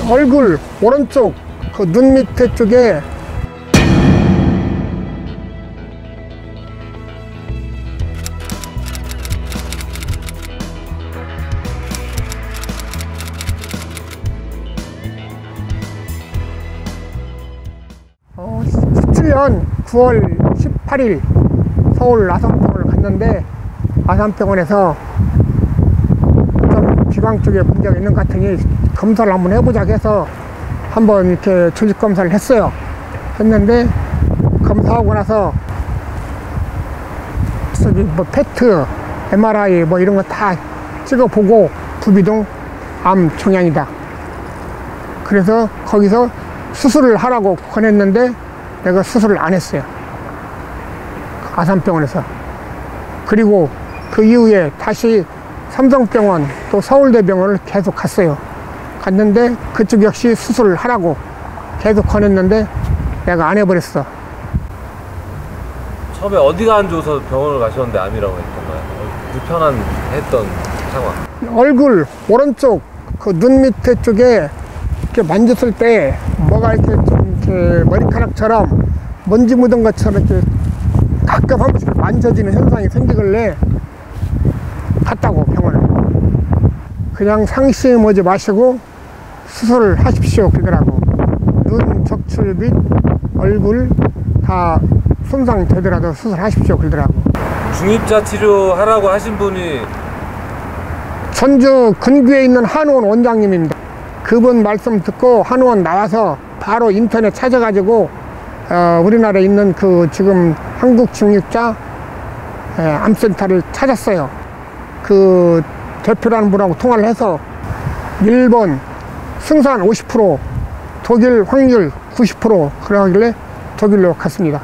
얼굴 오른쪽 그 눈 밑에 쪽에 어, 17년 9월 18일 서울 아산병원을 갔는데 아산병원에서 좀 비강 쪽에 문제가 있는 것 같으니 검사를 한번 해보자 해서 한번 이렇게 조직 검사를 했어요. 했는데 검사하고 나서 저기 뭐 페트, MRI 뭐 이런 거 다 찍어보고 부비동 암 종양이다. 그래서 거기서 수술을 하라고 권했는데 내가 수술을 안 했어요. 아산병원에서. 그리고 그 이후에 다시 삼성병원 또 서울대병원을 계속 갔어요. 갔는데 그쪽 역시 수술을 하라고 계속 권했는데 내가 안 해버렸어. 처음에 어디가 안 좋아서 병원을 가셨는데 암이라고 했던가요? 불편한 했던 상황. 얼굴 오른쪽 그 눈 밑에 쪽에 이렇게 만졌을 때 뭐가 이렇게 좀 이렇게 머리카락처럼 먼지 묻은 것처럼 이렇게 가끔 한 번씩 만져지는 현상이 생기길래 갔다고 병원에. 그냥 상심하지 마시고 수술을 하십시오 그러더라고. 눈, 적출 및 얼굴 다 손상되더라도 수술하십시오 그러더라고. 중입자 치료하라고 하신 분이 전주 근교에 있는 한의원 원장님입니다. 그분 말씀 듣고 한의원 나와서 바로 인터넷 찾아가지고 우리나라에 있는 그 지금 한국 중입자 암센터를 찾았어요. 그 대표라는 분하고 통화를 해서 일본 승산 50%, 독일 확률 90% 그러길래 독일로 갔습니다.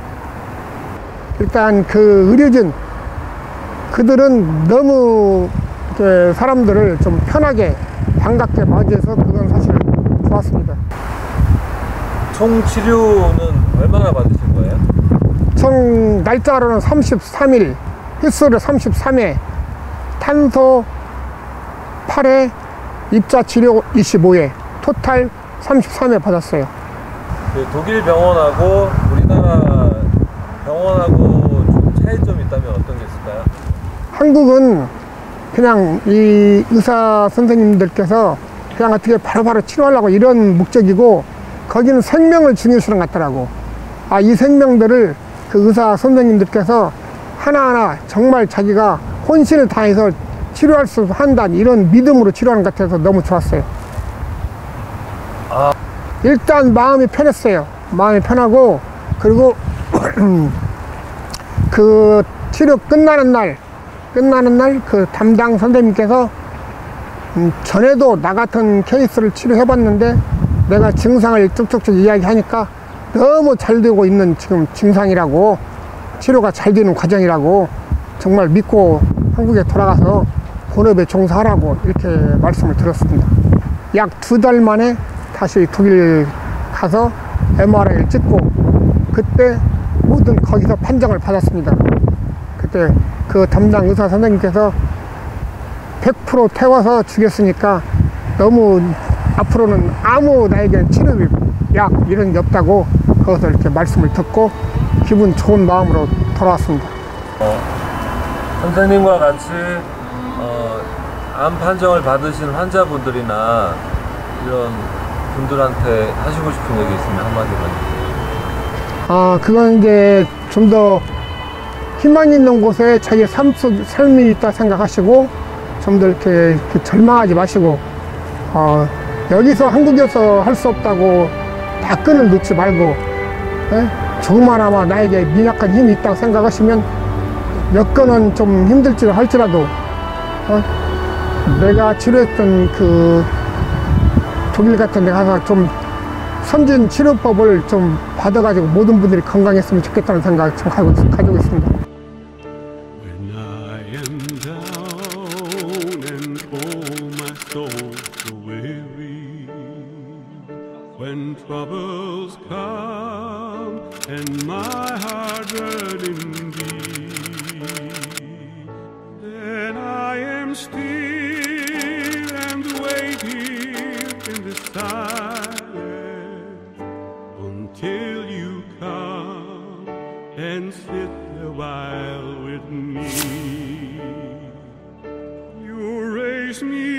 일단 그 의료진 그들은 너무 사람들을 좀 편하게 반갑게 맞이해서 그건 사실 좋았습니다. 총 치료는 얼마나 받으신 거예요? 총 날짜로는 33일, 휘스를 33회, 탄소 8회, 입자 치료 25회, 토탈 33회 받았어요. 그 독일 병원하고 우리나라 병원하고 좀 차이점이 있다면 어떤 게 있을까요? 한국은 그냥 이 의사 선생님들께서 그냥 어떻게 바로바로 치료하려고 이런 목적이고, 거기는 생명을 중요시하는 것 같더라고. 아, 이 생명들을 그 의사 선생님들께서 하나하나 정말 자기가 혼신을 다해서 치료할 수 한다는 이런 믿음으로 치료하는 것 같아서 너무 좋았어요. 일단 마음이 편했어요. 마음이 편하고, 그리고 그 치료 끝나는 날 그 담당 선생님께서 전에도 나 같은 케이스를 치료해봤는데 내가 증상을 쭉쭉쭉 이야기하니까 너무 잘 되고 있는 지금 증상이라고, 치료가 잘 되는 과정이라고, 정말 믿고 한국에 돌아가서 본업에 종사하라고 이렇게 말씀을 들었습니다. 약 2달 만에 다시 독일 가서 MRI를 찍고, 그때 모든 거기서 판정을 받았습니다. 그때 그 담당 의사 선생님께서 100% 태워서 주겠으니까 너무 앞으로는 아무 나에게 치료비, 약 이런 게 없다고 거기서 이렇게 말씀을 듣고 기분 좋은 마음으로 돌아왔습니다. 선생님과 같이 암 판정을 받으신 환자분들이나 이런 분들한테 하시고 싶은 얘기 있으면 한마디만. 그건 이제 좀 더 희망 있는 곳에 자기 삶이 있다 생각하시고, 좀 더 이렇게 절망하지 마시고, 여기서 한국에서 할 수 없다고 다 끈을 놓지 말고, 조그마나마 나에게 미약한 힘이 있다고 생각하시면 여건은 좀 힘들지 할지라도 내가 치료했던 그 독일 같은 데 가서 좀 선진 치료법을 좀 받아가지고 모든 분들이 건강했으면 좋겠다는 생각을 좀 가지고 있습니다. When I am down and all my soul so weary, when troubles come and my heart burning deep, then I am still and wait here in the silence until you come and sit a while with me. You raise me